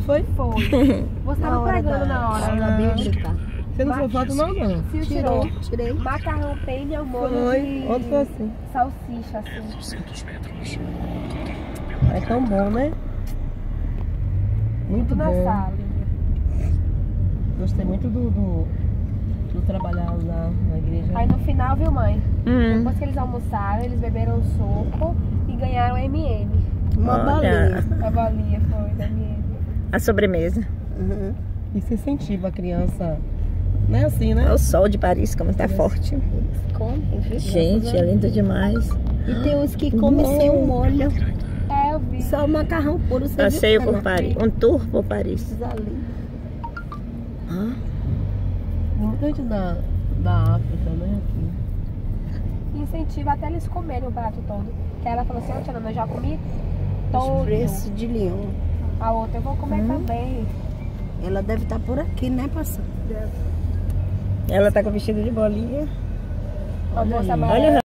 foi? Foi. Você tava pregando na hora. Aula bíblica. Você não tirou foto não, não? Sim, tirou. Tirei. Macarrão penne ao molho Foi. de Ontem foi assim. salsicha, assim. É tão bom, né? Muito Tudo na bom. sala. Gostei muito do trabalhar lá na igreja. Aí no final, viu, mãe? Depois que eles almoçaram, eles beberam suco e ganharam M&M. Uma balinha. A bolinha foi da M&M. A sobremesa. Uhum. Isso incentiva a criança. Não é assim, né? É o sol de Paris, como tá forte. Come, viu? Gente, é lindo demais. E tem uns que comem sem o molho. É, eu vi. Só o macarrão puro. Você Passeio viu, por Paris. Um tour por Paris. Ali. Muita gente da África, né? Aqui. Incentiva até eles comerem o prato todo. Que ela falou assim, ó, Tiana, eu já comi todo. Expresso de Lyon. A outra eu vou comer também. Ela deve estar por aqui, né, passando? Ela tá com vestido de bolinha. A moça Olha o